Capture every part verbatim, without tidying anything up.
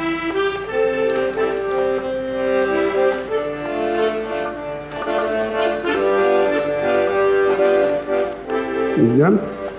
¿Ya?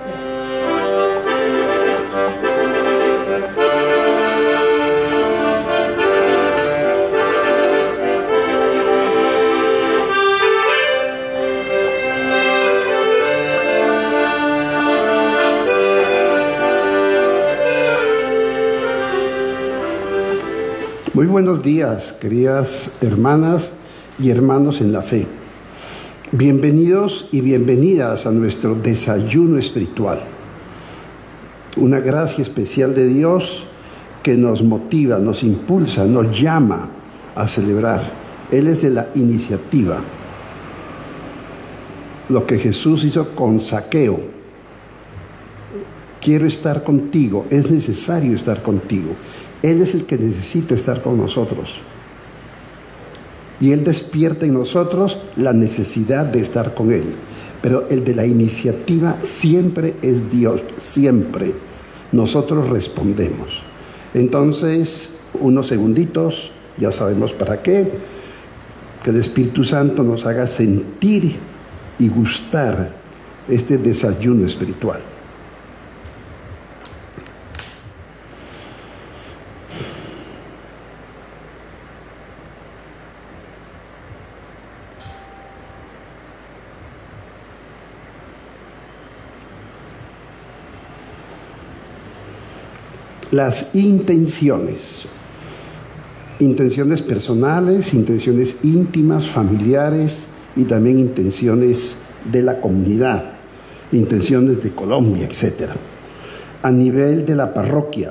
Muy buenos días, queridas hermanas y hermanos en la fe. Bienvenidos y bienvenidas a nuestro desayuno espiritual. Una gracia especial de Dios que nos motiva, nos impulsa, nos llama a celebrar. Él es de la iniciativa. Lo que Jesús hizo con Zaqueo. Quiero estar contigo, es necesario estar contigo. Él es el que necesita estar con nosotros. Y Él despierta en nosotros la necesidad de estar con Él. Pero el de la iniciativa siempre es Dios, siempre. Nosotros respondemos. Entonces, unos segunditos, ya sabemos para qué, que el Espíritu Santo nos haga sentir y gustar este desayuno espiritual. Las intenciones, intenciones personales, intenciones íntimas, familiares y también intenciones de la comunidad, intenciones de Colombia, etcétera. A nivel de la parroquia,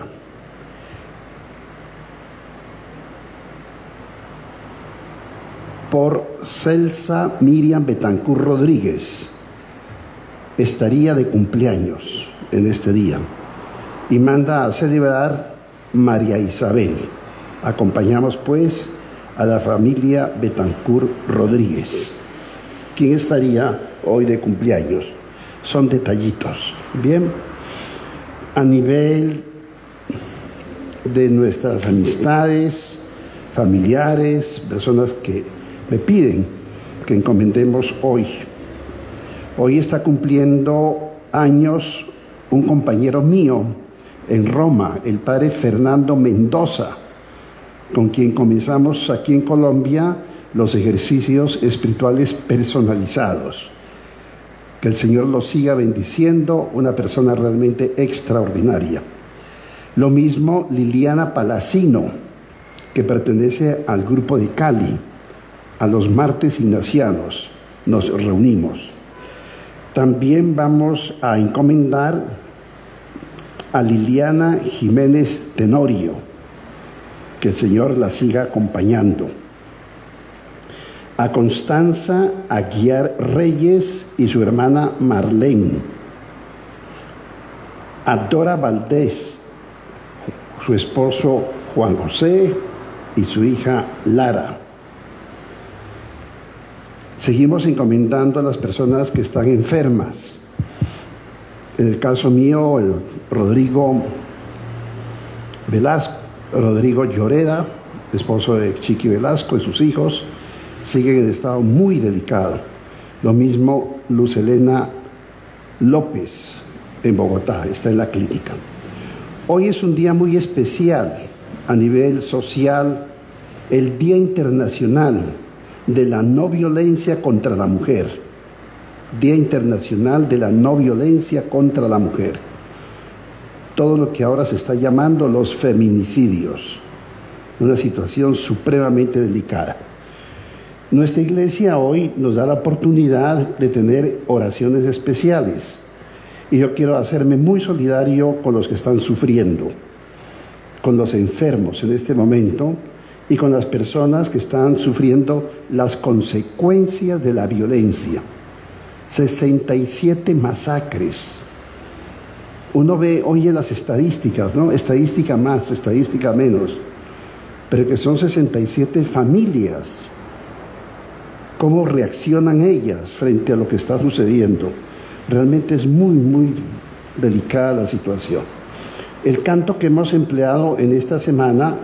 por Celsa Miriam Betancur Rodríguez, estaría de cumpleaños en este día. Y manda a celebrar María Isabel. Acompañamos pues a la familia Betancur Rodríguez. ¿Quién estaría hoy de cumpleaños? Son detallitos. Bien, a nivel de nuestras amistades, familiares, personas que me piden que encomendemos hoy. Hoy está cumpliendo años un compañero mío en Roma, el padre Fernando Mendoza, con quien comenzamos aquí en Colombia los ejercicios espirituales personalizados. Que el Señor lo siga bendiciendo, una persona realmente extraordinaria. Lo mismo Liliana Palacino, que pertenece al grupo de Cali, a los martes ignacianos, nos reunimos. También vamos a encomendar a Liliana Jiménez Tenorio, que el Señor la siga acompañando. A Constanza Aguiar Reyes y su hermana Marlene. A Dora Valdés, su esposo Juan José y su hija Lara. Seguimos encomendando a las personas que están enfermas. En el caso mío, el Rodrigo Velasco, Rodrigo Lloreda, esposo de Chiqui Velasco y sus hijos, siguen en estado muy delicado. Lo mismo Luz Elena López en Bogotá, está en la clínica. Hoy es un día muy especial a nivel social, el Día Internacional de la No Violencia contra la Mujer. Día Internacional de la No Violencia contra la Mujer. Todo lo que ahora se está llamando los feminicidios. Una situación supremamente delicada. Nuestra iglesia hoy nos da la oportunidad de tener oraciones especiales. Y yo quiero hacerme muy solidario con los que están sufriendo, con los enfermos en este momento y con las personas que están sufriendo las consecuencias de la violencia. sesenta y siete masacres. Uno ve, oye las estadísticas, ¿no? Estadística más, estadística menos. Pero que son sesenta y siete familias. ¿Cómo reaccionan ellas frente a lo que está sucediendo? Realmente es muy, muy delicada la situación. El canto que hemos empleado en esta semana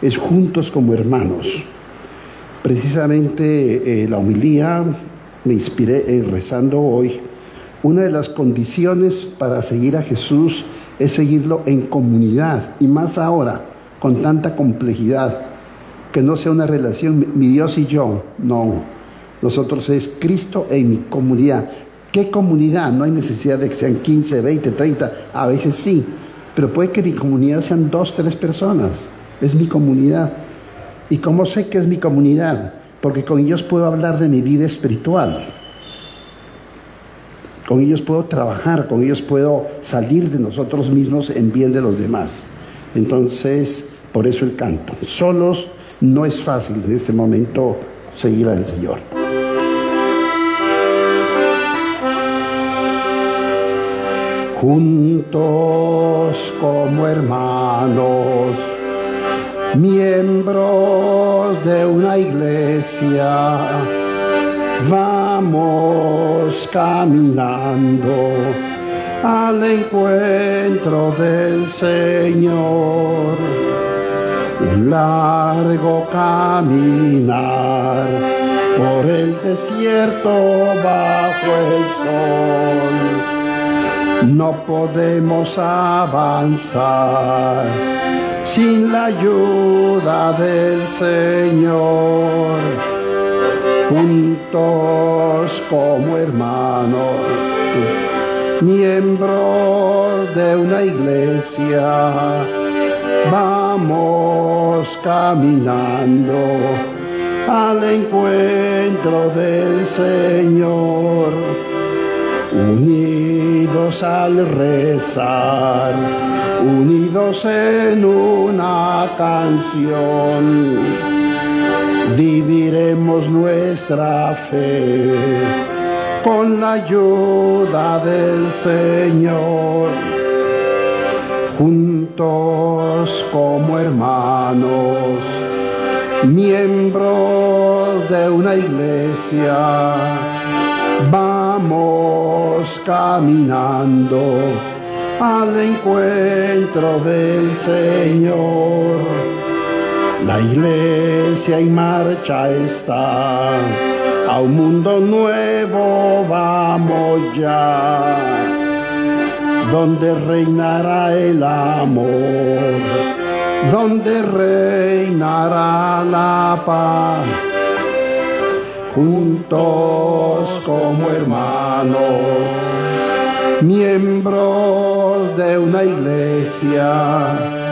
es juntos como hermanos. Precisamente eh, la homilía me inspiré en rezando hoy. Una de las condiciones para seguir a Jesús es seguirlo en comunidad, y más ahora, con tanta complejidad, que no sea una relación mi Dios y yo, no. Nosotros es Cristo en mi comunidad. ¿Qué comunidad? No hay necesidad de que sean quince, veinte, treinta, a veces sí, pero puede que mi comunidad sean dos, tres personas. Es mi comunidad. ¿Y cómo sé que es mi comunidad? Porque con ellos puedo hablar de mi vida espiritual. Con ellos puedo trabajar, con ellos puedo salir de nosotros mismos en bien de los demás. Entonces, por eso el canto. Solos no es fácil en este momento seguir al Señor. Juntos como hermanos, miembros de una iglesia, vamos caminando al encuentro del Señor. Un largo caminar por el desierto bajo el sol. No podemos avanzar sin la ayuda del Señor. Juntos como hermanos, miembros de una iglesia, vamos caminando al encuentro del Señor. Unidos al rezar, unidos en una canción, viviremos nuestra fe con la ayuda del Señor. Juntos como hermanos, miembros de una iglesia, vamos caminando al encuentro del Señor. La iglesia en marcha está, a un mundo nuevo vamos ya, donde reinará el amor, donde reinará la paz. Juntos como hermanos, miembros de una iglesia,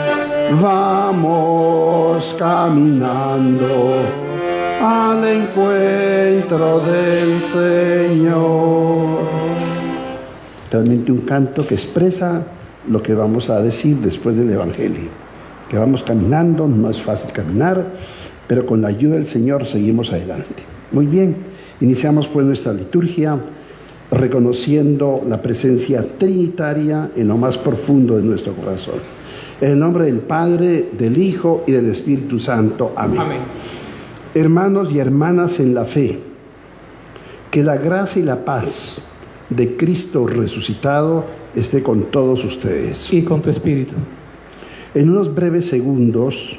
vamos caminando al encuentro del Señor. Realmente un canto que expresa lo que vamos a decir después del Evangelio, que vamos caminando, no es fácil caminar, pero con la ayuda del Señor seguimos adelante. Muy bien, iniciamos pues nuestra liturgia reconociendo la presencia trinitaria en lo más profundo de nuestro corazón. En el nombre del Padre, del Hijo y del Espíritu Santo. Amén. Amén. Hermanos y hermanas en la fe, que la gracia y la paz de Cristo resucitado esté con todos ustedes. Y con tu espíritu. En unos breves segundos,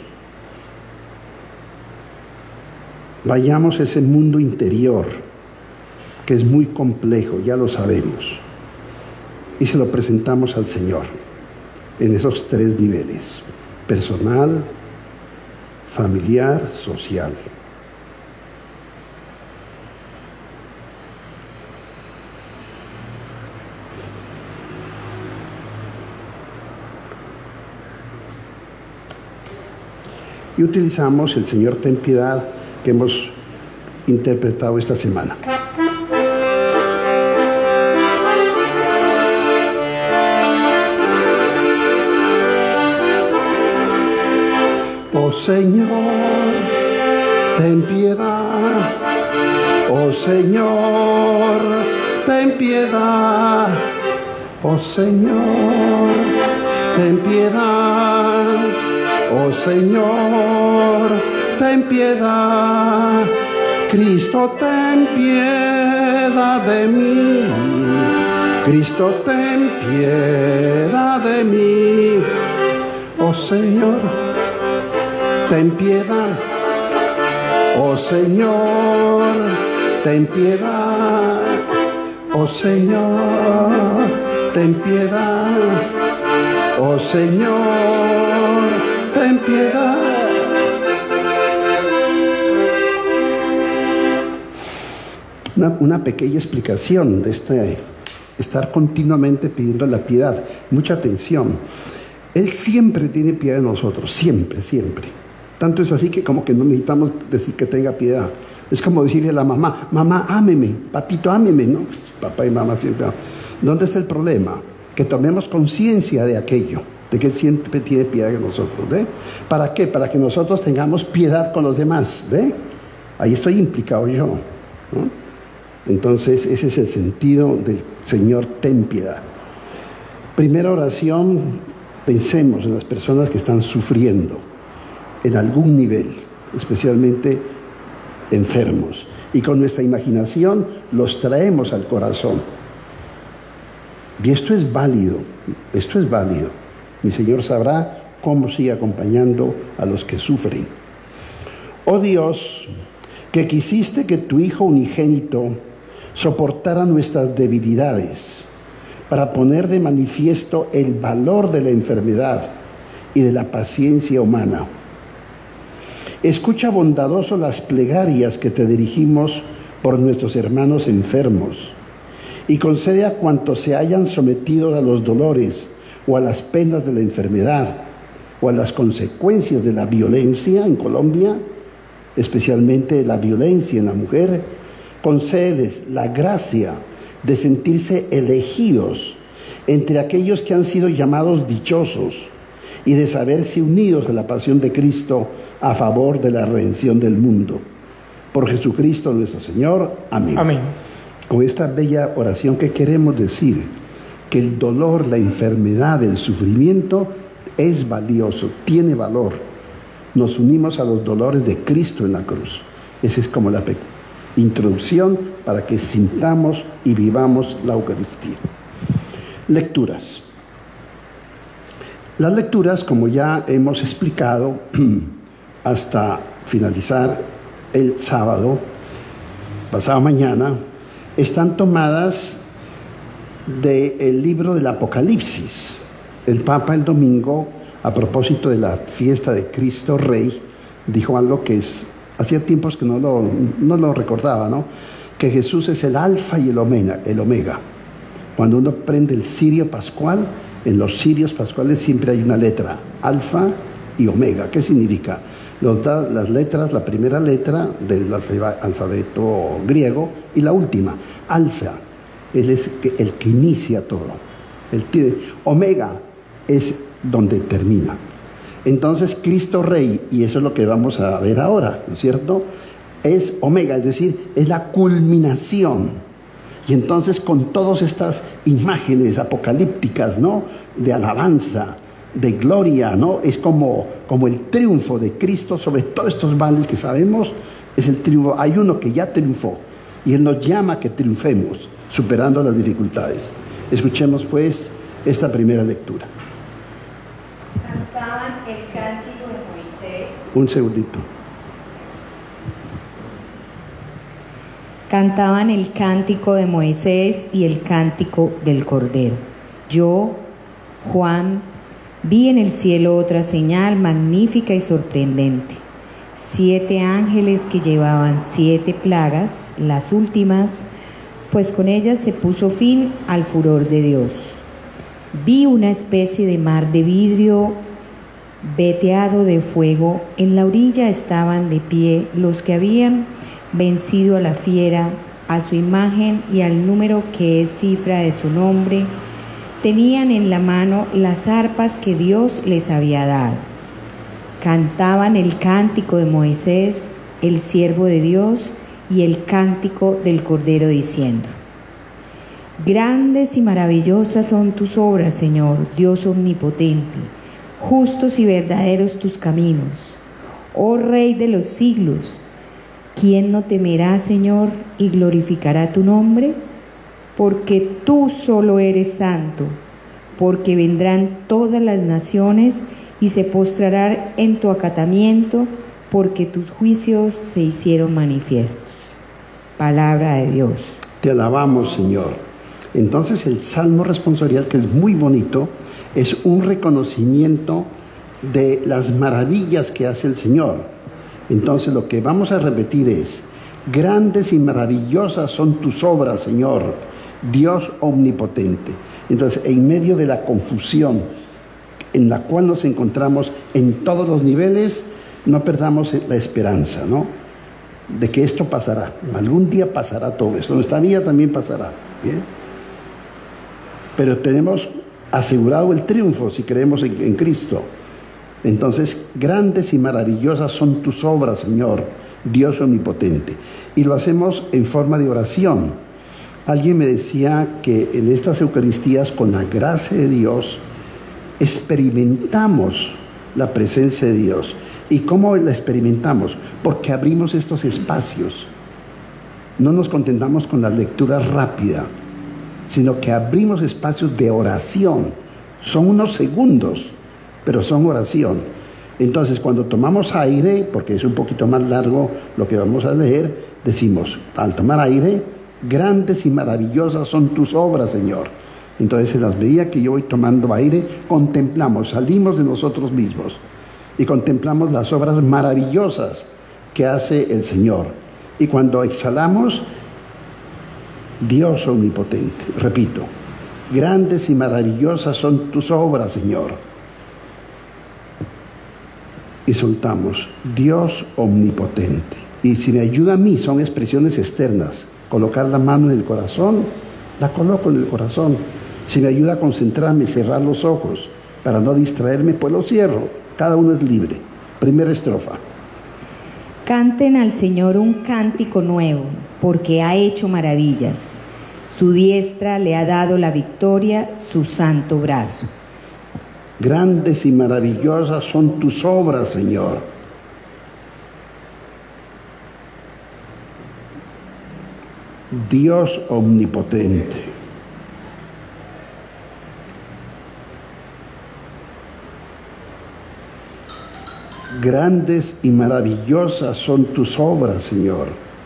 vayamos a ese mundo interior, que es muy complejo, ya lo sabemos, y se lo presentamos al Señor en esos tres niveles: personal, familiar, social. Y utilizamos el Señor ten piedad que hemos interpretado esta semana. Oh Señor, ten piedad. Oh Señor, ten piedad. Oh Señor, ten piedad. Oh Señor, ten piedad. Cristo, ten piedad de mí. Cristo, ten piedad de mí. Oh Señor, ten piedad. Oh Señor, ten piedad. Oh Señor, ten piedad. Oh Señor, ten piedad. Una, una pequeña explicación de este estar continuamente pidiendo la piedad. Mucha atención. Él siempre tiene piedad de nosotros, siempre, siempre. Tanto es así que como que no necesitamos decir que tenga piedad. Es como decirle a la mamá, mamá, ámeme, papito, ámeme. No, pues, papá y mamá siempre. ¿Dónde está el problema? Que tomemos conciencia de aquello, de que Él siempre tiene piedad de nosotros, ¿ve? ¿Para qué? Para que nosotros tengamos piedad con los demás, ¿ve? Ahí estoy implicado yo, ¿no? Entonces, ese es el sentido del Señor, ten piedad. Primera oración, pensemos en las personas que están sufriendo en algún nivel, especialmente enfermos. Y con nuestra imaginación los traemos al corazón. Y esto es válido, esto es válido. Mi Señor sabrá cómo sigue acompañando a los que sufren. Oh Dios, que quisiste que tu Hijo unigénito soportara nuestras debilidades para poner de manifiesto el valor de la enfermedad y de la paciencia humana. Escucha bondadoso las plegarias que te dirigimos por nuestros hermanos enfermos y concede a cuantos se hayan sometido a los dolores o a las penas de la enfermedad o a las consecuencias de la violencia en Colombia, especialmente la violencia en la mujer, concédeles la gracia de sentirse elegidos entre aquellos que han sido llamados dichosos y de saberse unidos a la pasión de Cristo a favor de la redención del mundo. Por Jesucristo nuestro Señor. Amén. Amén. Con esta bella oración, ¿qué queremos decir? Que el dolor, la enfermedad, el sufrimiento es valioso, tiene valor. Nos unimos a los dolores de Cristo en la cruz. Esa es como la introducción para que sintamos y vivamos la Eucaristía. Lecturas. Las lecturas, como ya hemos explicado hasta finalizar el sábado, pasado mañana, están tomadas del libro del Apocalipsis. El Papa el domingo, a propósito de la fiesta de Cristo Rey, dijo algo que es, hacía tiempos que no lo, no lo recordaba, ¿no? Que Jesús es el alfa y el omega, el omega. Cuando uno prende el cirio pascual, en los cirios pascuales siempre hay una letra, alfa y omega. ¿Qué significa? Nos da las letras, la primera letra del alfabeto griego y la última, alfa. Él es el que inicia todo. El tiene, omega es donde termina. Entonces Cristo Rey, y eso es lo que vamos a ver ahora, ¿no es cierto? Es omega, es decir, es la culminación. Y entonces con todas estas imágenes apocalípticas, ¿no? De alabanza, de gloria, ¿no? Es como, como el triunfo de Cristo sobre todos estos males que sabemos, es el triunfo. Hay uno que ya triunfó y Él nos llama a que triunfemos, superando las dificultades. Escuchemos pues esta primera lectura. Cantaban el cántico de Moisés. Un segundito. Cantaban el cántico de Moisés y el cántico del Cordero. Yo, Juan, vi en el cielo otra señal magnífica y sorprendente. Siete ángeles que llevaban siete plagas, las últimas, pues con ellas se puso fin al furor de Dios. Vi una especie de mar de vidrio veteado de fuego. En la orilla estaban de pie los que habían vencido a la fiera, a su imagen y al número que es cifra de su nombre. Tenían en la mano las arpas que Dios les había dado. Cantaban el cántico de Moisés, el siervo de Dios, y el cántico del Cordero, diciendo: Grandes y maravillosas son tus obras, Señor, Dios omnipotente, justos y verdaderos tus caminos, oh Rey de los siglos. ¿Quién no temerá, Señor, y glorificará tu nombre? Porque tú solo eres santo, porque vendrán todas las naciones y se postrarán en tu acatamiento, porque tus juicios se hicieron manifiestos. Palabra de Dios. Te alabamos, Señor. Entonces el Salmo responsorial, que es muy bonito, es un reconocimiento de las maravillas que hace el Señor. Entonces lo que vamos a repetir es: grandes y maravillosas son tus obras, Señor, Dios omnipotente. Entonces, en medio de la confusión en la cual nos encontramos en todos los niveles, no perdamos la esperanza, ¿no?, de que esto pasará. Algún día pasará todo esto. Nuestra vida también pasará, ¿bien? Pero tenemos asegurado el triunfo si creemos en, en Cristo. Entonces, grandes y maravillosas son tus obras, Señor, Dios omnipotente. Y lo hacemos en forma de oración. Alguien me decía que en estas Eucaristías, con la gracia de Dios, experimentamos la presencia de Dios. ¿Y cómo la experimentamos? Porque abrimos estos espacios. No nos contentamos con la lectura rápida, sino que abrimos espacios de oración. Son unos segundos, pero son oración. Entonces, cuando tomamos aire, porque es un poquito más largo lo que vamos a leer, decimos, al tomar aire: grandes y maravillosas son tus obras, Señor. Entonces, en las medidas que yo voy tomando aire, contemplamos, salimos de nosotros mismos y contemplamos las obras maravillosas que hace el Señor. Y cuando exhalamos, Dios omnipotente. Repito, grandes y maravillosas son tus obras, Señor. Y soltamos, Dios omnipotente. Y si me ayuda a mí, son expresiones externas. Colocar la mano en el corazón, la coloco en el corazón. Si me ayuda a concentrarme, cerrar los ojos para no distraerme, pues lo cierro. Cada uno es libre. Primera estrofa. Canten al Señor un cántico nuevo, porque ha hecho maravillas. Su diestra le ha dado la victoria, su santo brazo. Grandes y maravillosas son tus obras, Señor. Dios omnipotente. Grandes y maravillosas son tus obras, Señor.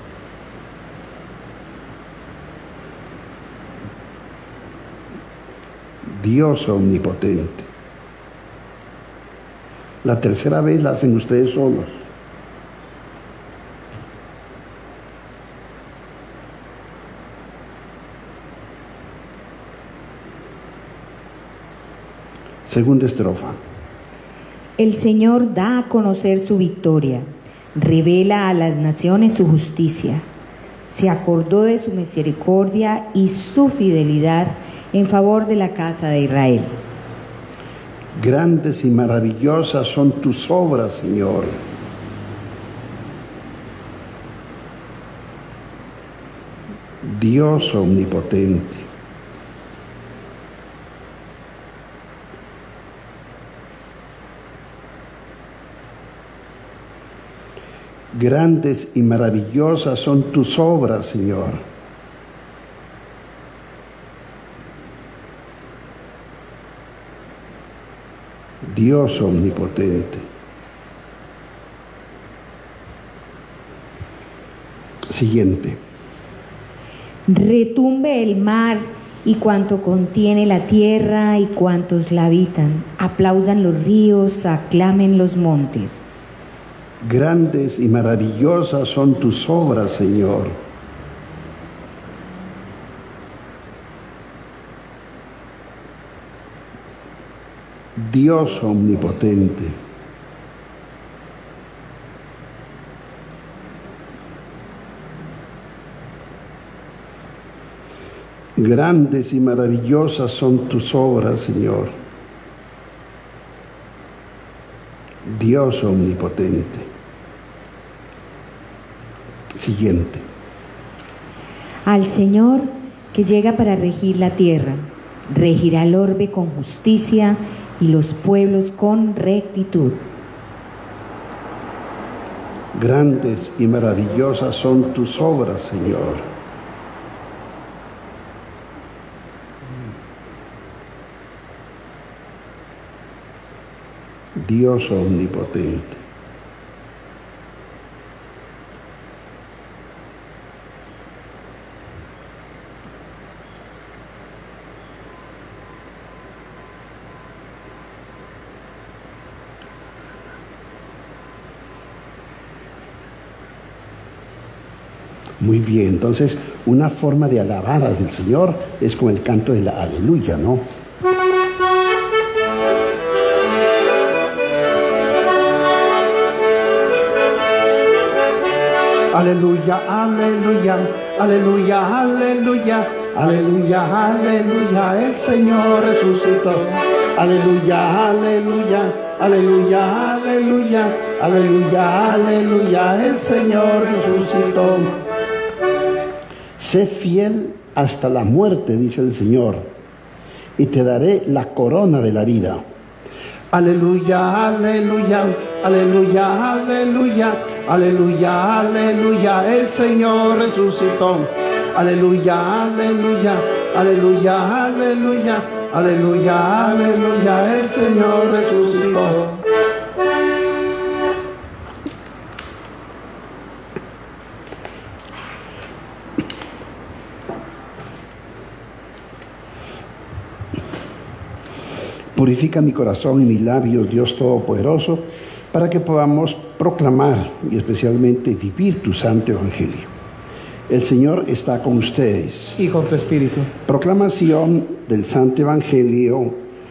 Dios omnipotente. La tercera vez la hacen ustedes solos. Segunda estrofa. El Señor da a conocer su victoria, revela a las naciones su justicia. Se acordó de su misericordia y su fidelidad en favor de la casa de Israel. Grandes y maravillosas son tus obras, Señor. Dios omnipotente. Grandes y maravillosas son tus obras, Señor. Dios omnipotente. Siguiente. Retumbe el mar y cuanto contiene la tierra y cuantos la habitan. Aplaudan los ríos, aclamen los montes. Grandes y maravillosas son tus obras, Señor. Dios omnipotente. Grandes y maravillosas son tus obras, Señor. Dios omnipotente. Siguiente. Al Señor que llega para regir la tierra, regirá el orbe con justicia y los pueblos con rectitud. Grandes y maravillosas son tus obras, Señor. Dios omnipotente. Muy bien, entonces una forma de alabar al Señor es con el canto de la aleluya, ¿no? Aleluya, aleluya, aleluya, aleluya, aleluya, aleluya, el Señor resucitó. Aleluya, aleluya, aleluya, aleluya, aleluya, aleluya, el Señor resucitó. Sé fiel hasta la muerte, dice el Señor, y te daré la corona de la vida. Aleluya, aleluya, aleluya, aleluya, aleluya, aleluya, el Señor resucitó. Aleluya, aleluya, aleluya, aleluya, aleluya, aleluya, el Señor resucitó. Purifica mi corazón y mis labios, Dios Todopoderoso, para que podamos proclamar y especialmente vivir tu santo evangelio. El Señor está con ustedes. Y con tu espíritu. Proclamación del santo evangelio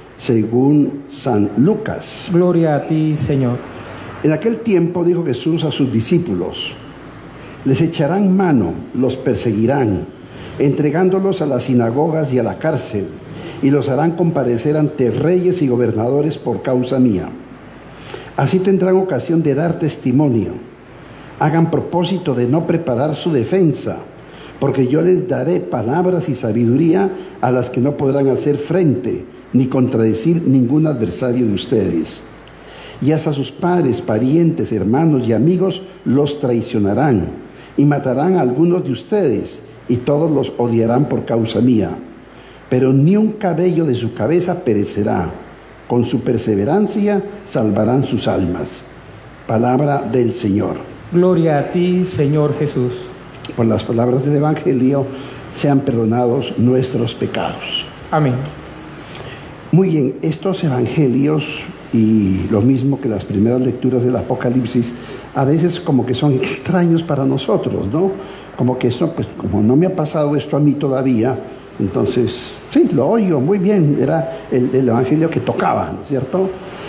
según San Lucas. Gloria a ti, Señor. En aquel tiempo dijo Jesús a sus discípulos: les echarán mano, los perseguirán, entregándolos a las sinagogas y a la cárcel, y los harán comparecer ante reyes y gobernadores por causa mía. Así tendrán ocasión de dar testimonio. Hagan propósito de no preparar su defensa, porque yo les daré palabras y sabiduría a las que no podrán hacer frente, ni contradecir ningún adversario de ustedes. Y hasta sus padres, parientes, hermanos y amigos los traicionarán, y matarán a algunos de ustedes, y todos los odiarán por causa mía. Pero ni un cabello de su cabeza perecerá. Con su perseverancia salvarán sus almas. Palabra del Señor. Gloria a ti, Señor Jesús. Por las palabras del Evangelio sean perdonados nuestros pecados. Amén. Muy bien, estos evangelios, y lo mismo que las primeras lecturas del Apocalipsis, a veces como que son extraños para nosotros, ¿no? Como que esto, pues como no me ha pasado esto a mí todavía, entonces, sí, lo oigo muy bien, era el, el evangelio que tocaba, ¿no es cierto?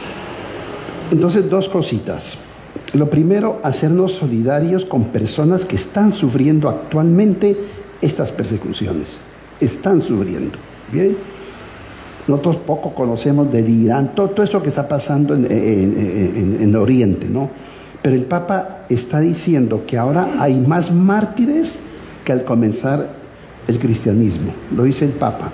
Entonces, dos cositas. Lo primero, hacernos solidarios con personas que están sufriendo actualmente estas persecuciones. Están sufriendo, ¿bien? Nosotros poco conocemos del Irán, todo, todo esto que está pasando en, en, en, en Oriente, ¿no? Pero el Papa está diciendo que ahora hay más mártires que al comenzar el cristianismo, lo dice el Papa.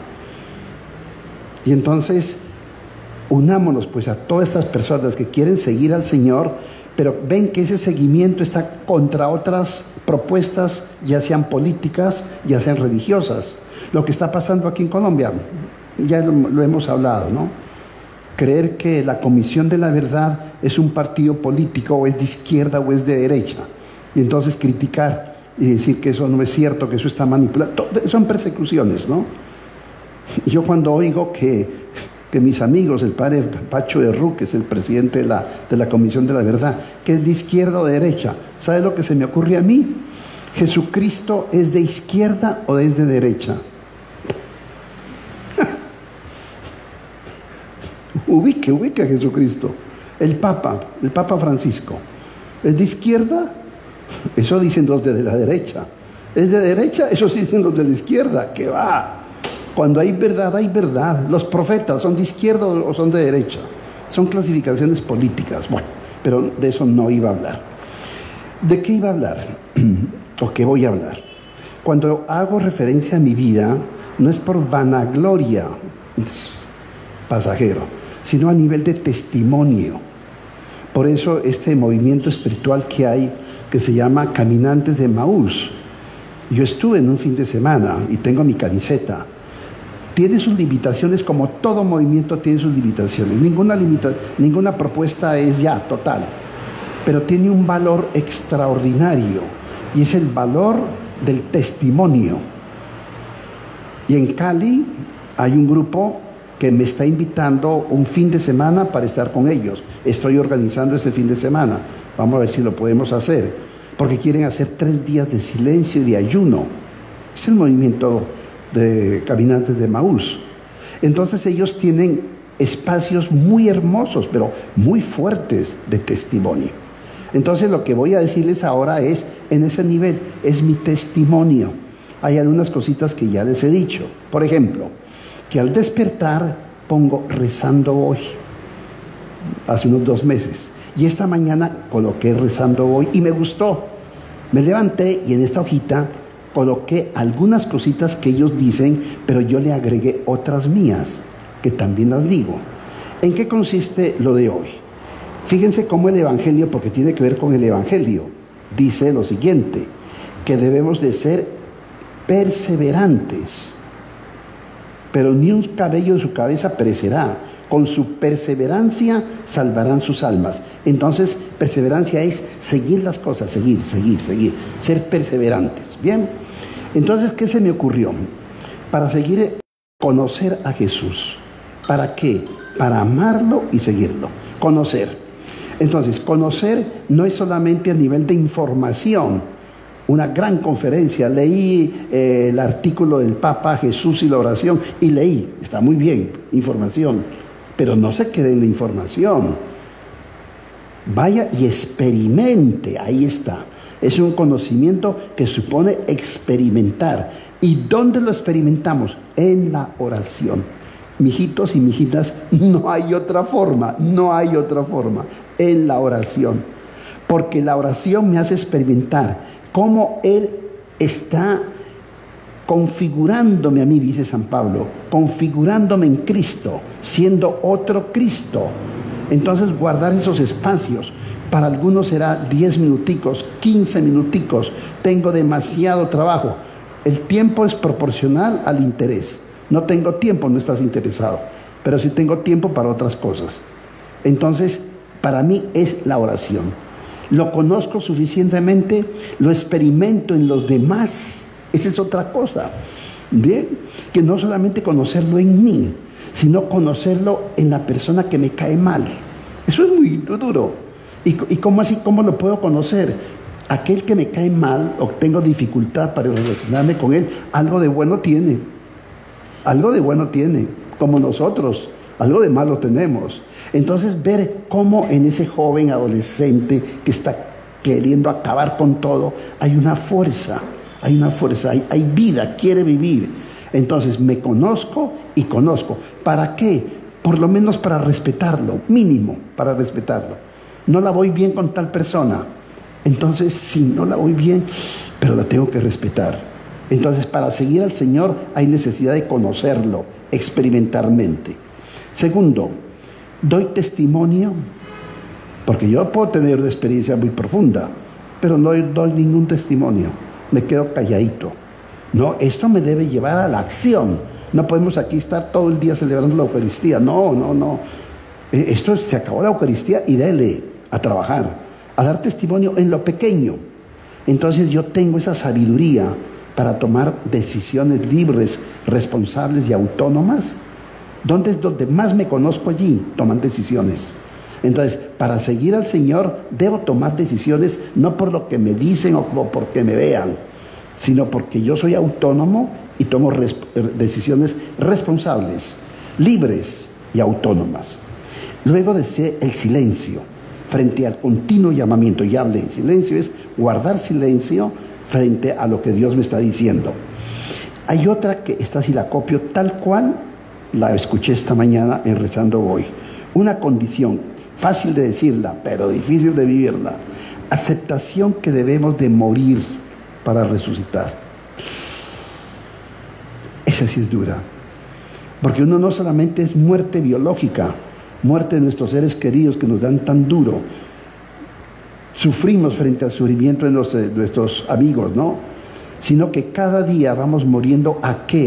Y entonces, unámonos pues a todas estas personas que quieren seguir al Señor, pero ven que ese seguimiento está contra otras propuestas, ya sean políticas, ya sean religiosas. Lo que está pasando aquí en Colombia, ya lo, lo hemos hablado, ¿no? Creer que la Comisión de la Verdad es un partido político, o es de izquierda o es de derecha, y entonces criticar y decir que eso no es cierto, que eso está manipulado, son persecuciones, ¿no? Yo cuando oigo que, que mis amigos, el padre Pacho de Ru, que es el presidente de la, de la Comisión de la Verdad, que es de izquierda o de derecha, ¿sabe lo que se me ocurre a mí? ¿Jesucristo es de izquierda o es de derecha? ubique, ubique a Jesucristo. El Papa, el Papa Francisco, ¿es de izquierda? Eso dicen los de la derecha. ¿Es de derecha? Eso dicen los de la izquierda. ¿Qué va? Cuando hay verdad, hay verdad. Los profetas son de izquierda o son de derecha. Son clasificaciones políticas. Bueno, pero de eso no iba a hablar. ¿De qué iba a hablar? ¿O qué voy a hablar? Cuando hago referencia a mi vida, no es por vanagloria, es pasajero, sino a nivel de testimonio. Por eso este movimiento espiritual que hay, que se llama Caminantes de Emaús. Yo estuve en un fin de semana y tengo mi camiseta. tiene sus limitaciones, como todo movimiento tiene sus limitaciones. Ninguna, limita, ninguna propuesta es ya total, pero tiene un valor extraordinario, y es el valor del testimonio. Y en Cali hay un grupo que me está invitando un fin de semana para estar con ellos. Estoy organizando ese fin de semana. Vamos a ver si lo podemos hacer, porque quieren hacer tres días de silencio y de ayuno. Es el movimiento de caminantes de Emaús. Entonces ellos tienen espacios muy hermosos, pero muy fuertes de testimonio. Entonces lo que voy a decirles ahora es, en ese nivel, es mi testimonio. Hay algunas cositas que ya les he dicho. Por ejemplo, que al despertar pongo rezando hoy, hace unos dos meses. Y esta mañana coloqué rezando hoy y me gustó. Me levanté y en esta hojita coloqué algunas cositas que ellos dicen, pero yo le agregué otras mías, que también las digo. ¿En qué consiste lo de hoy? Fíjense cómo el Evangelio, porque tiene que ver con el Evangelio, dice lo siguiente, que debemos de ser perseverantes, pero ni un cabello de su cabeza perecerá. Con su perseverancia salvarán sus almas. Entonces, perseverancia es seguir las cosas, seguir, seguir, seguir, ser perseverantes. Bien, entonces, ¿qué se me ocurrió? Para seguir, conocer a Jesús. ¿Para qué? Para amarlo y seguirlo. Conocer. Entonces, conocer no es solamente a nivel de información. Una gran conferencia, leí eh, el artículo del Papa, Jesús y la oración, y leí, está muy bien, información. Pero no se quede en la información. Vaya y experimente, ahí está. Es un conocimiento que supone experimentar. ¿Y dónde lo experimentamos? En la oración. Mijitos y mijitas, no hay otra forma, no hay otra forma. En la oración. Porque la oración me hace experimentar cómo Él está configurándome a mí, dice San Pablo, configurándome en Cristo, siendo otro Cristo. Entonces, guardar esos espacios, para algunos será diez minuticos, quince minuticos, tengo demasiado trabajo. El tiempo es proporcional al interés. No tengo tiempo, no estás interesado, pero sí tengo tiempo para otras cosas. Entonces, para mí es la oración. Lo conozco suficientemente, lo experimento en los demás. Esa es otra cosa, ¿bien? Que no solamente conocerlo en mí, sino conocerlo en la persona que me cae mal. Eso es muy duro. ¿Y, y cómo así? ¿Cómo lo puedo conocer? Aquel que me cae mal o tengo dificultad para relacionarme con él, algo de bueno tiene. Algo de bueno tiene, como nosotros. Algo de malo tenemos. Entonces, ver cómo en ese joven adolescente que está queriendo acabar con todo, hay una fuerza. Hay una fuerza, hay, hay vida, quiere vivir. Entonces me conozco y conozco. ¿Para qué? Por lo menos para respetarlo, mínimo para respetarlo. No la voy bien con tal persona. Entonces, sí, no la voy bien, pero la tengo que respetar. Entonces, para seguir al Señor hay necesidad de conocerlo experimentalmente. Segundo, doy testimonio, porque yo puedo tener una experiencia muy profunda, pero no doy ningún testimonio. Me quedo calladito. No, esto me debe llevar a la acción. No podemos aquí estar todo el día celebrando la Eucaristía. No, no, no. Esto se acabó la Eucaristía y dele a trabajar, a dar testimonio en lo pequeño. Entonces yo tengo esa sabiduría para tomar decisiones libres, responsables y autónomas. ¿Dónde es donde más me conozco? Allí toman decisiones. Entonces, para seguir al Señor, debo tomar decisiones no por lo que me dicen o porque me vean, sino porque yo soy autónomo y tomo res- decisiones responsables, libres y autónomas. Luego decía el silencio, frente al continuo llamamiento. Y hable en silencio, es guardar silencio frente a lo que Dios me está diciendo. Hay otra que esta sí la copio tal cual la escuché esta mañana en Rezando Hoy. Una condición fácil de decirla, pero difícil de vivirla. Aceptación que debemos de morir para resucitar. Esa sí es dura. Porque uno no solamente es muerte biológica, muerte de nuestros seres queridos que nos dan tan duro. Sufrimos frente al sufrimiento de nuestros, de nuestros amigos, ¿no? Sino que cada día vamos muriendo ¿a qué?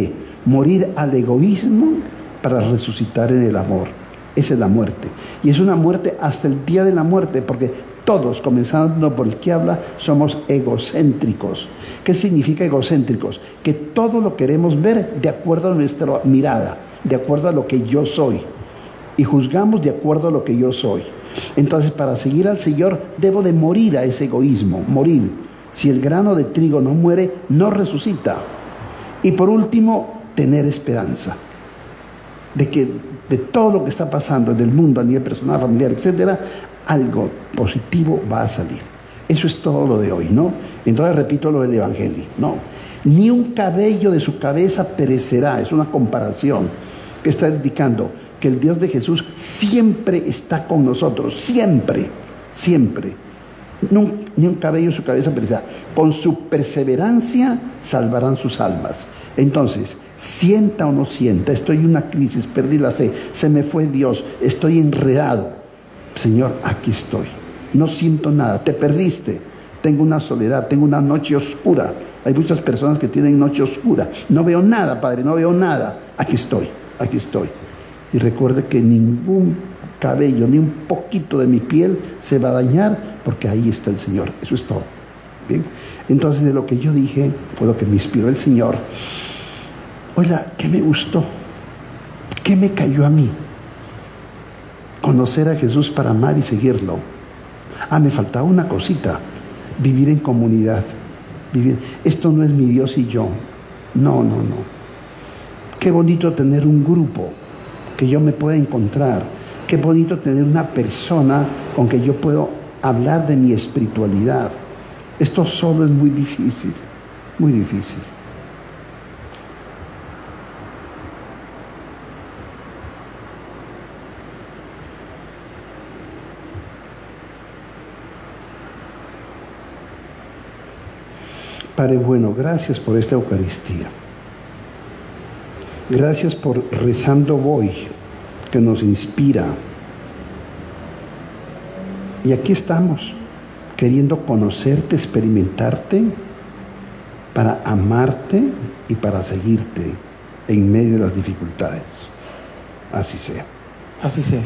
morir al egoísmo para resucitar en el amor. Esa es la muerte. Y es una muerte hasta el día de la muerte, porque todos, comenzando por el que habla, somos egocéntricos. ¿Qué significa egocéntricos? Que todo lo queremos ver de acuerdo a nuestra mirada, de acuerdo a lo que yo soy. Y juzgamos de acuerdo a lo que yo soy. Entonces, para seguir al Señor, debo de morir a ese egoísmo, morir. Si el grano de trigo no muere, no resucita. Y por último, tener esperanza de que de todo lo que está pasando en el mundo a nivel personal, familiar, etcétera, algo positivo va a salir. Eso es todo lo de hoy, ¿no? Entonces repito lo del Evangelio, ¿no? Ni un cabello de su cabeza perecerá. Es una comparación que está indicando que el Dios de Jesús siempre está con nosotros, siempre, siempre. No, ni un cabello de su cabeza perecerá. Con su perseverancia salvarán sus almas. Entonces, sienta o no sienta, estoy en una crisis, perdí la fe, se me fue Dios, estoy enredado. Señor, aquí estoy. No siento nada, te perdiste. Tengo una soledad, tengo una noche oscura. Hay muchas personas que tienen noche oscura. No veo nada, Padre, no veo nada. Aquí estoy, aquí estoy. Y recuerde que ningún cabello, ni un poquito de mi piel se va a dañar, porque ahí está el Señor. Eso es todo. Bien. Entonces, de lo que yo dije, fue lo que me inspiró el Señor. Oiga, ¿qué me gustó? ¿Qué me cayó a mí? Conocer a Jesús para amar y seguirlo. Ah, me faltaba una cosita. Vivir en comunidad. Vivir. Esto no es mi Dios y yo. No, no, no. Qué bonito tener un grupo que yo me pueda encontrar. Qué bonito tener una persona con que yo puedo hablar de mi espiritualidad. Esto solo es muy difícil, muy difícil. Padre bueno, gracias por esta Eucaristía. Gracias por Rezando Voy, que nos inspira. Y aquí estamos, queriendo conocerte, experimentarte, para amarte y para seguirte en medio de las dificultades. Así sea. Así sea.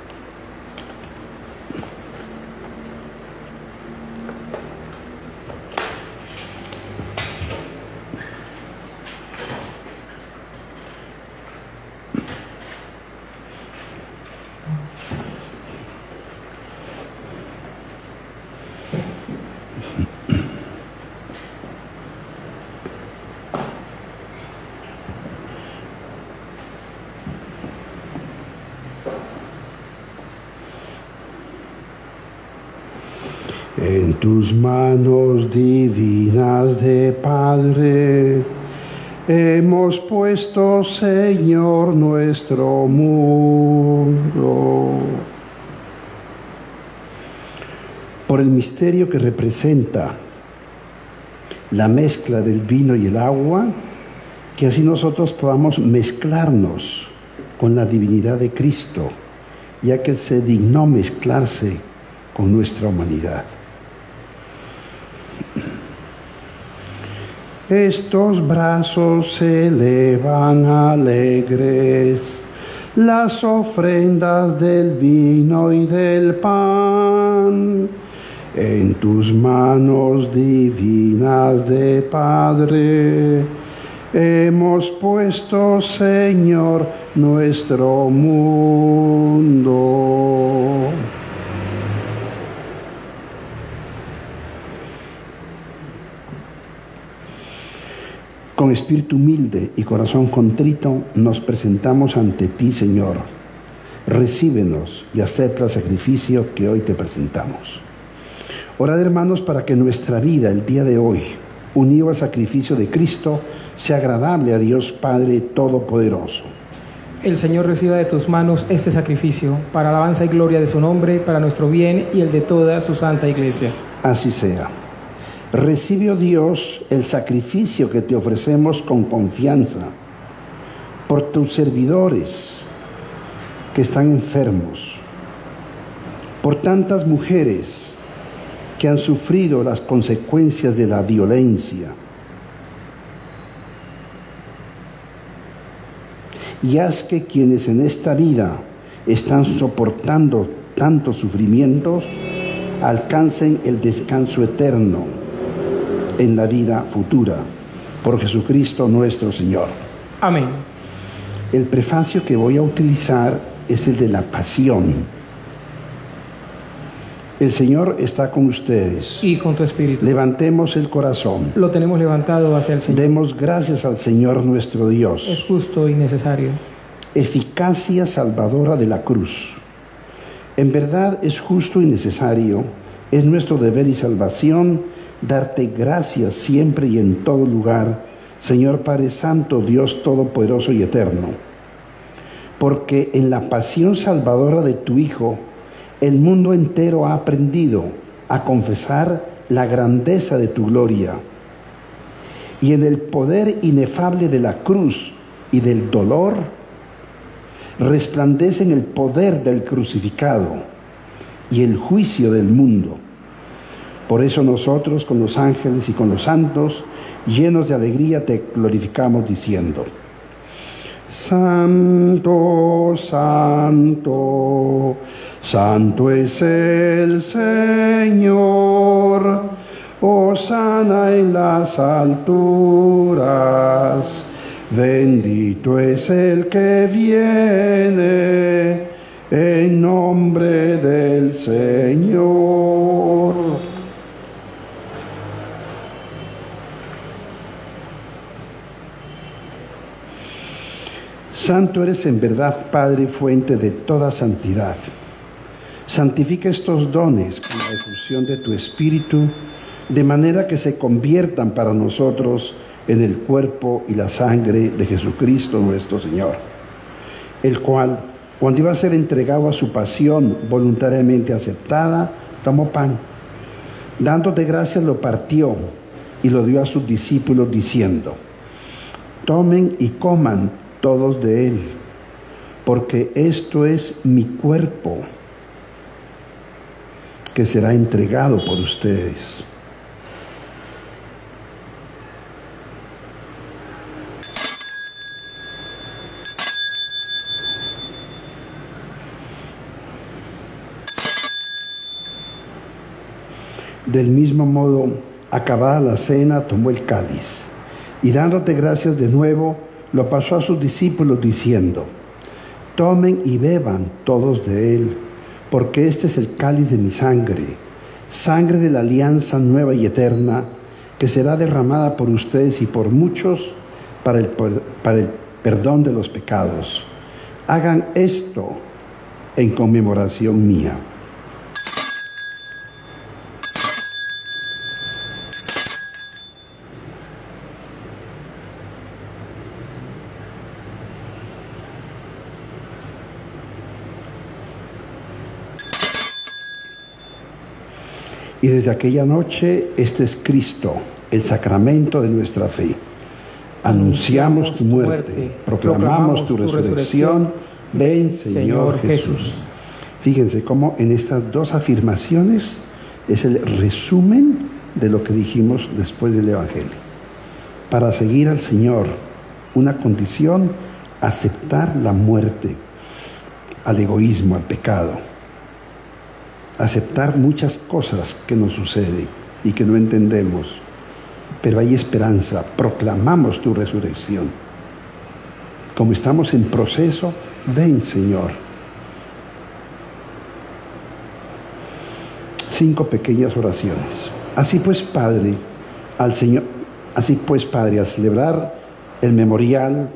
En tus manos divinas de Padre, hemos puesto, Señor, nuestro mundo. Por el misterio que representa la mezcla del vino y el agua, que así nosotros podamos mezclarnos con la divinidad de Cristo, ya que Él se dignó mezclarse con nuestra humanidad. Estos brazos se elevan alegres, las ofrendas del vino y del pan, en tus manos divinas de Padre, hemos puesto, Señor, nuestro mundo. Con espíritu humilde y corazón contrito nos presentamos ante ti, Señor. Recíbenos y acepta el sacrificio que hoy te presentamos. Orad, hermanos, para que nuestra vida el día de hoy, unido al sacrificio de Cristo, sea agradable a Dios Padre Todopoderoso. El Señor reciba de tus manos este sacrificio, para alabanza y gloria de su nombre, para nuestro bien y el de toda su santa Iglesia. Así sea. Recibe, oh Dios, el sacrificio que te ofrecemos con confianza por tus servidores que están enfermos, por tantas mujeres que han sufrido las consecuencias de la violencia, y haz que quienes en esta vida están soportando tantos sufrimientos alcancen el descanso eterno en la vida futura, por Jesucristo nuestro Señor. Amén. El prefacio que voy a utilizar es el de la pasión. El Señor está con ustedes. Y con tu espíritu. Levantemos el corazón. Lo tenemos levantado hacia el Señor. Demos gracias al Señor nuestro Dios. Es justo y necesario. Eficacia salvadora de la cruz. En verdad es justo y necesario, es nuestro deber y salvación darte gracias siempre y en todo lugar, Señor Padre Santo, Dios Todopoderoso y Eterno, porque en la pasión salvadora de tu Hijo, el mundo entero ha aprendido a confesar la grandeza de tu gloria, y en el poder inefable de la cruz y del dolor, resplandece en el poder del crucificado y el juicio del mundo. Por eso nosotros con los ángeles y con los santos, llenos de alegría, te glorificamos diciendo: Santo, santo, santo es el Señor, hosana en las alturas, bendito es el que viene en nombre del Señor. Santo eres en verdad, Padre, fuente de toda santidad. Santifica estos dones con la efusión de tu Espíritu, de manera que se conviertan para nosotros en el cuerpo y la sangre de Jesucristo nuestro Señor, el cual, cuando iba a ser entregado a su pasión voluntariamente aceptada, tomó pan. Dándote gracias lo partió y lo dio a sus discípulos diciendo: tomen y coman todos de él, porque esto es mi cuerpo, que será entregado por ustedes. Del mismo modo, acabada la cena, tomó el cáliz, y dándote gracias de nuevo, lo pasó a sus discípulos diciendo: tomen y beban todos de él, porque este es el cáliz de mi sangre, sangre de la alianza nueva y eterna, que será derramada por ustedes y por muchos para el, para el perdón de los pecados. Hagan esto en conmemoración mía. Y desde aquella noche, este es Cristo, el sacramento de nuestra fe. Anunciamos tu muerte, proclamamos tu resurrección. Ven, Señor Jesús. Fíjense cómo en estas dos afirmaciones es el resumen de lo que dijimos después del Evangelio. Para seguir al Señor, una condición: aceptar la muerte, al egoísmo, al pecado. Aceptar muchas cosas que nos suceden y que no entendemos, pero hay esperanza. Proclamamos tu resurrección. Como estamos en proceso, ven, Señor. Cinco pequeñas oraciones. Así pues, Padre, al Señor, así pues, Padre, al celebrar el memorial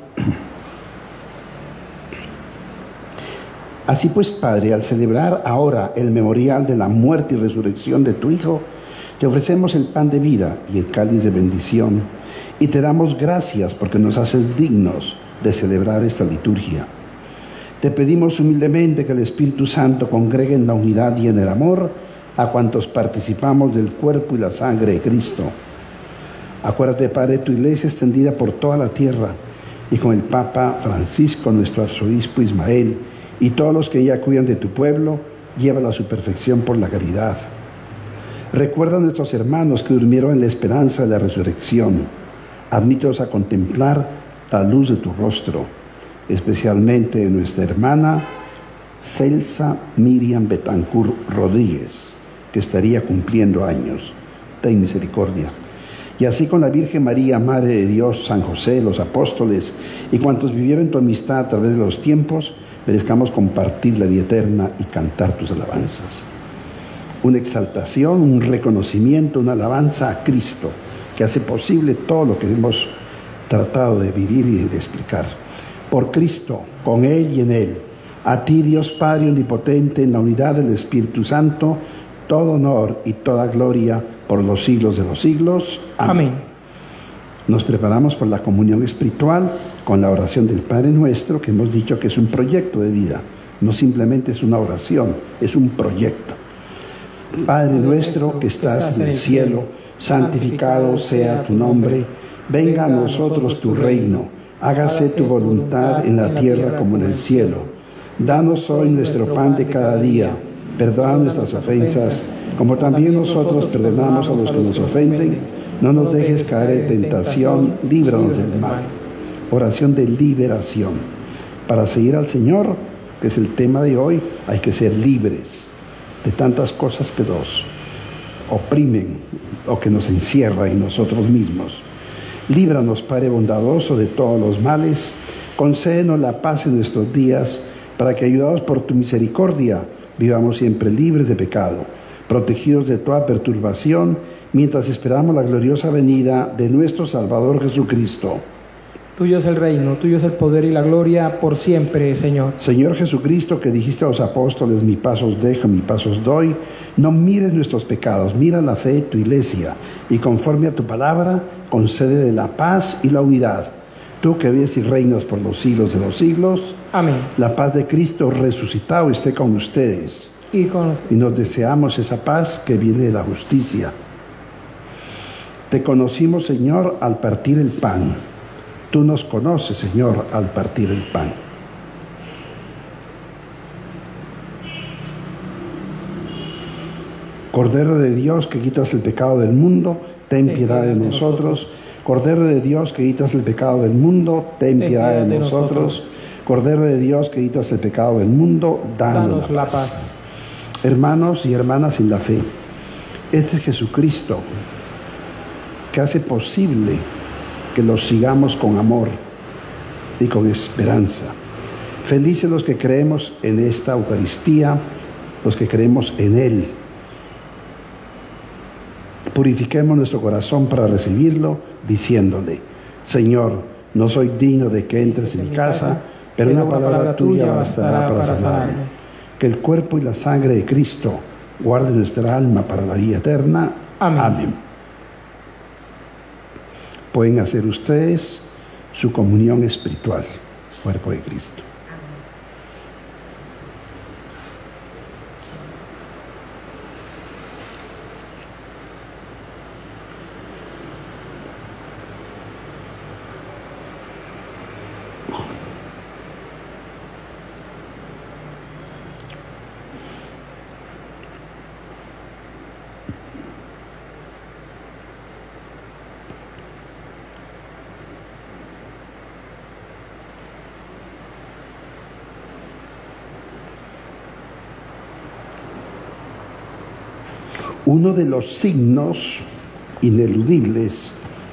Así pues, Padre, al celebrar ahora el memorial de la muerte y resurrección de tu Hijo, te ofrecemos el pan de vida y el cáliz de bendición, y te damos gracias porque nos haces dignos de celebrar esta liturgia. Te pedimos humildemente que el Espíritu Santo congregue en la unidad y en el amor a cuantos participamos del cuerpo y la sangre de Cristo. Acuérdate, Padre, de tu iglesia extendida por toda la tierra, y con el Papa Francisco, nuestro arzobispo Ismael, y todos los que ya cuidan de tu pueblo, llévala a su perfección por la caridad. Recuerda a nuestros hermanos que durmieron en la esperanza de la resurrección. Admítelos a contemplar la luz de tu rostro. especialmente de nuestra hermana Celsa Miriam Betancur Rodríguez, que estaría cumpliendo años. Ten misericordia. Y así con la Virgen María, Madre de Dios, San José, los apóstoles y cuantos vivieron tu amistad a través de los tiempos, merezcamos compartir la vida eterna y cantar tus alabanzas. Una exaltación, un reconocimiento, una alabanza a Cristo, que hace posible todo lo que hemos tratado de vivir y de explicar. Por Cristo, con Él y en Él, a ti, Dios Padre Omnipotente, en la unidad del Espíritu Santo, todo honor y toda gloria por los siglos de los siglos. Amén. Amén. Nos preparamos por la comunión espiritual con la oración del Padre Nuestro, que hemos dicho que es un proyecto de vida. No simplemente es una oración, es un proyecto. Padre nuestro que estás en el cielo, santificado sea tu nombre. Venga a nosotros tu reino. Hágase tu voluntad en la tierra como en el cielo. Danos hoy nuestro pan de cada día. Perdona nuestras ofensas, como también nosotros perdonamos a los que nos ofenden. No nos dejes caer en tentación, líbranos del mal. Oración de liberación. Para seguir al Señor, que es el tema de hoy, hay que ser libres de tantas cosas que nos oprimen o que nos encierran en nosotros mismos. Líbranos, Padre bondadoso, de todos los males. Concédenos la paz en nuestros días, para que, ayudados por tu misericordia, vivamos siempre libres de pecado, protegidos de toda perturbación, mientras esperamos la gloriosa venida de nuestro Salvador Jesucristo. Tuyo es el reino, tuyo es el poder y la gloria por siempre, Señor. Señor Jesucristo, que dijiste a los apóstoles, mi paz os dejo, mi paz os doy, no mires nuestros pecados, mira la fe de tu iglesia, y conforme a tu palabra, concédele la paz y la unidad. Tú que vives y reinas por los siglos de los siglos. Amén. La paz de Cristo resucitado esté con ustedes. Y con ustedes. Y nos deseamos esa paz que viene de la justicia. Te conocimos, Señor, al partir el pan. Tú nos conoces, Señor, al partir el pan. Cordero de Dios, que quitas el pecado del mundo, ten piedad de nosotros. Cordero de Dios, que quitas el pecado del mundo, ten piedad de nosotros. Cordero de Dios, que quitas el pecado del mundo, danos la paz. Hermanos y hermanas en la fe, este es Jesucristo, que hace posible que los sigamos con amor y con esperanza. Felices los que creemos en esta Eucaristía, los que creemos en Él. Purifiquemos nuestro corazón para recibirlo, diciéndole: Señor, no soy digno de que entres en mi casa, pero una palabra tuya bastará para sanarme. Que el cuerpo y la sangre de Cristo guarden nuestra alma para la vida eterna. Amén. Amén. Pueden hacer ustedes su comunión espiritual, cuerpo de Cristo. Uno de los signos ineludibles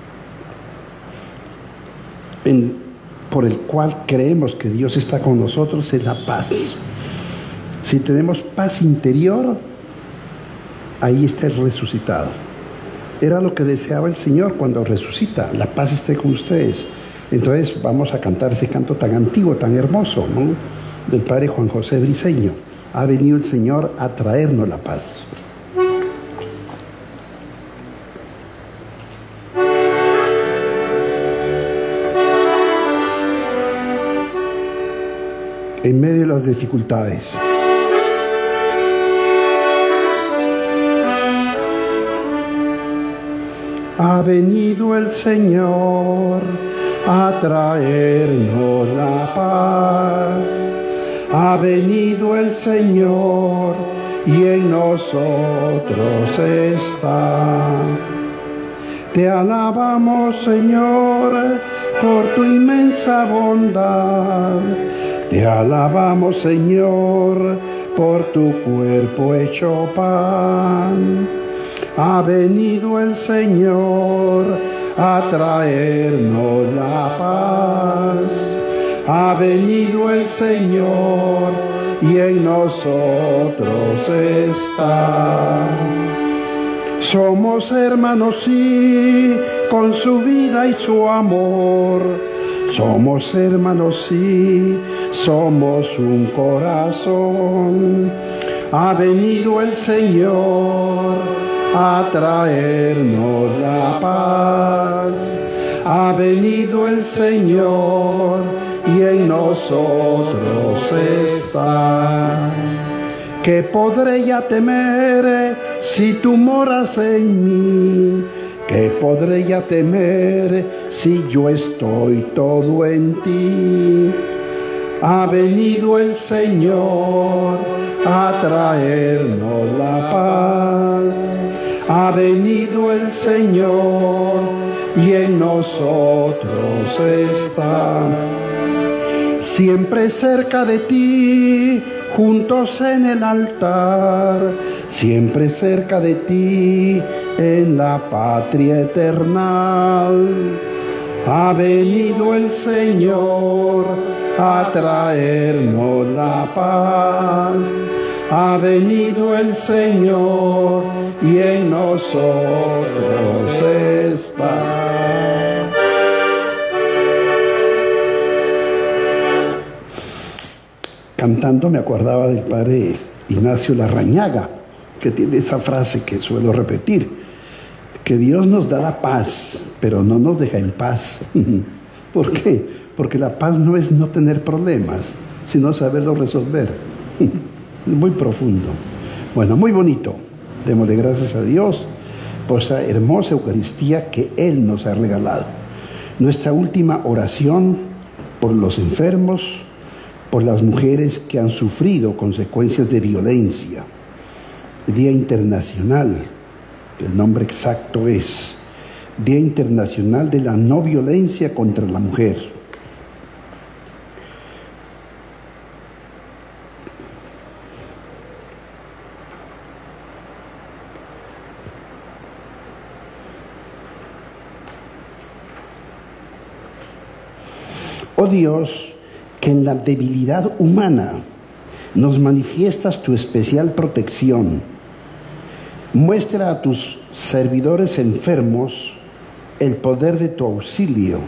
en, por el cual creemos que Dios está con nosotros es la paz. Si tenemos paz interior, ahí está el resucitado. Era lo que deseaba el Señor cuando resucita: la paz esté con ustedes. Entonces vamos a cantar ese canto tan antiguo, tan hermoso, ¿no?, del Padre Juan José Briceño. Ha venido el Señor a traernos la paz. En medio de las dificultades. Ha venido el Señor a traernos la paz. Ha venido el Señor y en nosotros está. Te alabamos, Señor, por tu inmensa bondad. Te alabamos, Señor, por tu cuerpo hecho pan. Ha venido el Señor a traernos la paz. Ha venido el Señor y en nosotros está. Somos hermanos, sí, con su vida y su amor. Somos hermanos, sí, somos un corazón. Ha venido el Señor a traernos la paz. Ha venido el Señor y en nosotros está. ¿Qué podré ya temer si tú moras en mí? ¿Qué podré ya temer si yo estoy todo en ti? Ha venido el Señor a traernos la paz. Ha venido el Señor y en nosotros está. Siempre cerca de ti, juntos en el altar, siempre cerca de ti, en la patria eterna. Ha venido el Señor a traernos la paz. Ha venido el Señor y en nosotros está. Cantando me acordaba del padre Ignacio Larrañaga, que tiene esa frase que suelo repetir, que Dios nos da la paz, pero no nos deja en paz. ¿Por qué? Porque la paz no es no tener problemas, sino saberlos resolver. Muy profundo. Bueno, muy bonito. Démosle gracias a Dios por esta hermosa Eucaristía que Él nos ha regalado. Nuestra última oración por los enfermos, por las mujeres que han sufrido consecuencias de violencia. Día Internacional, el nombre exacto es Día Internacional de la No Violencia contra la Mujer. Oh Dios, que en la debilidad humana nos manifiestas tu especial protección. Muestra a tus servidores enfermos el poder de tu auxilio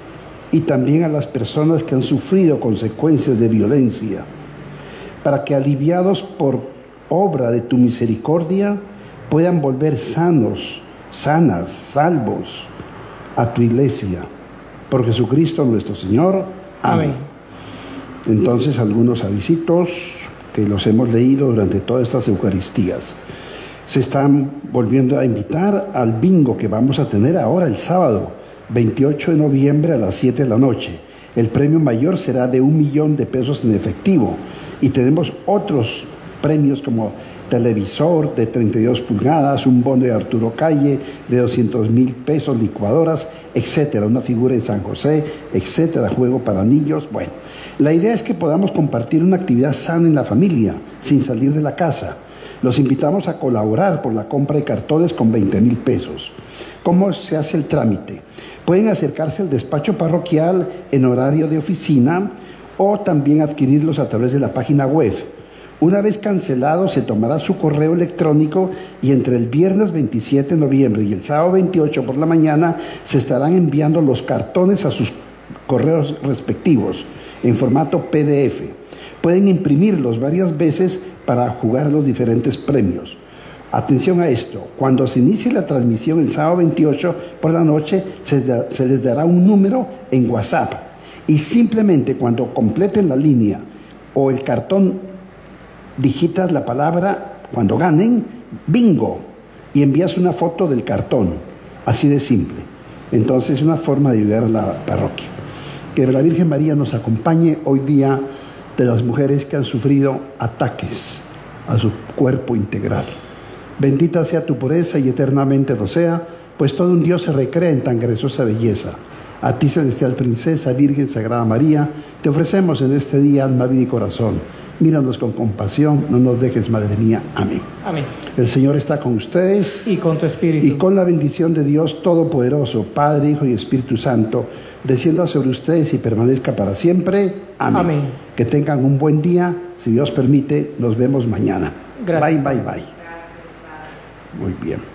y también a las personas que han sufrido consecuencias de violencia, para que aliviados por obra de tu misericordia puedan volver sanos, sanas, salvos a tu iglesia. Por Jesucristo nuestro Señor. Amén. Amén. Entonces, algunos avisitos que los hemos leído durante todas estas Eucaristías. Se están volviendo a invitar al bingo que vamos a tener ahora el sábado, veintiocho de noviembre a las siete de la noche. El premio mayor será de un millón de pesos en efectivo. Y tenemos otros premios como televisor de treinta y dos pulgadas, un bono de Arturo Calle de doscientos mil pesos, licuadoras, etcétera, una figura de San José, etcétera, juego para niños. Bueno, la idea es que podamos compartir una actividad sana en la familia, sin salir de la casa. Los invitamos a colaborar por la compra de cartones con veinte mil pesos. ¿Cómo se hace el trámite? Pueden acercarse al despacho parroquial en horario de oficina o también adquirirlos a través de la página web. Una vez cancelado, se tomará su correo electrónico y entre el viernes veintisiete de noviembre y el sábado veintiocho por la mañana se estarán enviando los cartones a sus correos respectivos en formato P D F. Pueden imprimirlos varias veces para jugar los diferentes premios. Atención a esto, cuando se inicie la transmisión el sábado veintiocho por la noche, se, da, se les dará un número en WhatsApp y simplemente cuando completen la línea o el cartón, digitas la palabra, cuando ganen, bingo, y envías una foto del cartón, así de simple. Entonces es una forma de ayudar a la parroquia. Que la Virgen María nos acompañe hoy día de las mujeres que han sufrido ataques a su cuerpo integral. Bendita sea tu pureza y eternamente lo sea, pues todo un Dios se recrea en tan graciosa belleza. A ti, celestial princesa, Virgen Sagrada María, te ofrecemos en este día alma, vida y corazón. Míranos con compasión, no nos dejes, Madre mía. Amén. Amén. El Señor está con ustedes. Y con tu espíritu. Y con la bendición de Dios Todopoderoso, Padre, Hijo y Espíritu Santo, descienda sobre ustedes y permanezca para siempre. Amén. Amén. Que tengan un buen día. Si Dios permite, nos vemos mañana. Gracias. Bye, bye, bye. Muy bien.